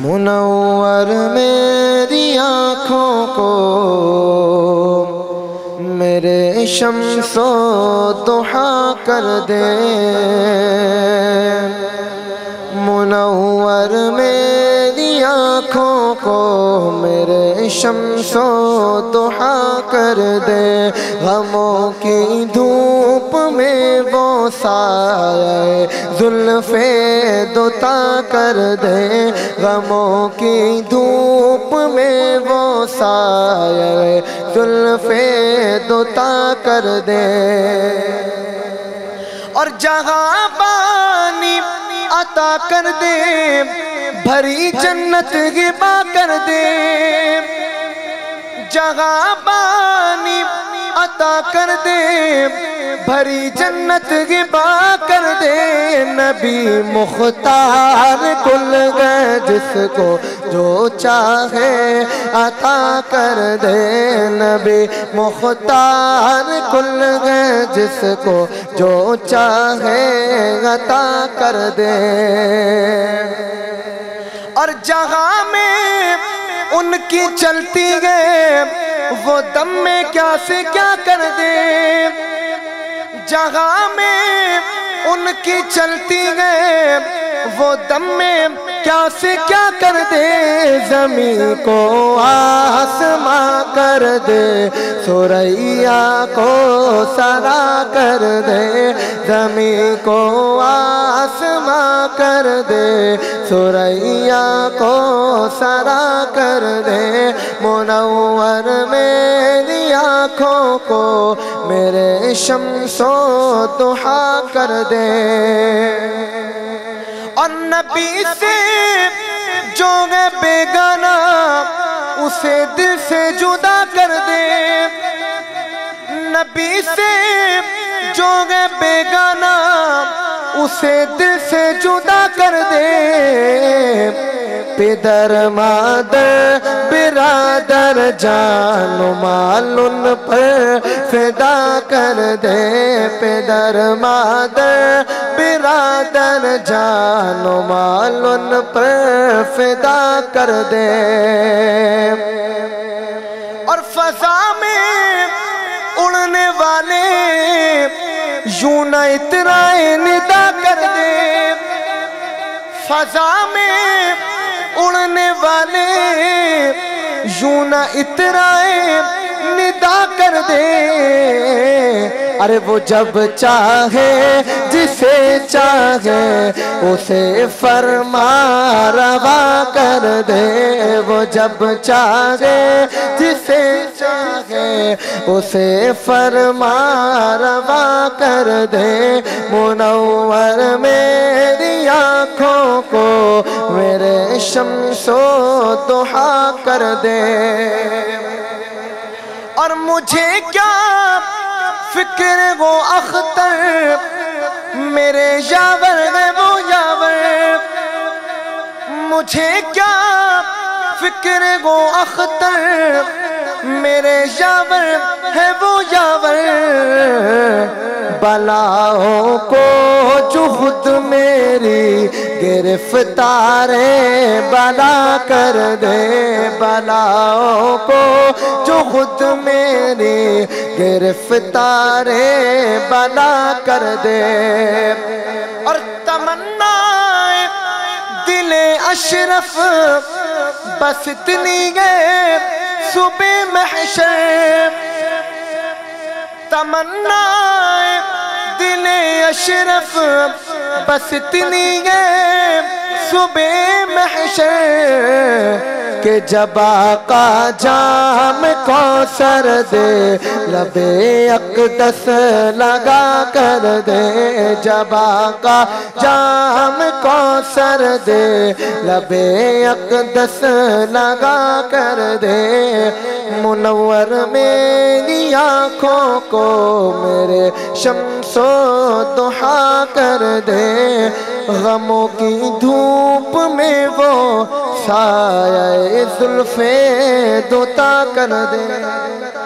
منور میری آنکھوں کو میرے شمس و ضحیٰ کر دے، منور میری آنکھوں کو میرے شمس و ضحیٰ کر دے، غموں کی دھوپ میں وہ سایہ زلف دوتا کر دے، غموں کی دھوپ میں وہ سایہ زلف دوتا کر دے، اور جہاں پانی عطا کر دے، بھری جنت غبا کر دے، جہاں پانی عطا کر دے، بھری جنت غبا کر دے، نبی مختار کل گئے جس کو جو چاہے عطا کر دے، نبی مختار کل گئے جس کو جو چاہے عطا کر دے، اور جہاں میں ان کی چلتی گئے وہ دم میں کیا سے کیا کر دے، جہاں میں ان کی چلتی گئے وہ دم میں کیا سے کیا کر دے، زمین کو آسماں کر دے، ثریا کو سرا کر دے، زمین کو آسماں کر دے، ثریا کو سرا کر دے، منور میری آنکھوں کو میرے شمس و ضحیٰ کر دے، اور نبی سے جو ہے بیگانہ اسے دل سے جدا کر دے، نبی سے جو ہے بیگانہ اسے دل سے جدا کر دے، پدر مادر برادر جان و مال ان پر فدا کر دے، پدر مادر برادر جان و مال ان پر فدا کر دے، اور فضا میں اڑنے والے یوں نہ اترائے ندا کر دے، فضا میں اڑنے والے یوں نہ اترائے ندا کر دے، ارے وہ جب چاہے جسے چاہے اسے فرما روا کر دے، وہ جب چاہے جسے چاہے اسے فرما روا کر دے، منور میری آنکھوں کو میرے شمس و ضحیٰ کر دے، اور مجھے کیا فکر وہ اختر میرے یاور ہے وہ یاور، مجھے کیا فکر وہ اختر میرے یاور ہے وہ یاور، بلاؤں کو جو خود میری گرفتار بلا کر دے، بلاؤں کو جو خود میری گرفتار بلا کر دے، اور تمنا دل اشرف بس اتنی گئے صبح محشر، تمنا دل اشرف بس اتنی گئے صبح محشر، کہ جب آقا جام کوثر دے لب اقدس لگا کر دے، جب آقا جام کوثر دے لب اقدس لگا کر دے، منور میری آنکھوں کو میرے شمس و ضحیٰ کر دے، غموں کی دھوپ میں وہ سایہ زلف دوتا کر دے۔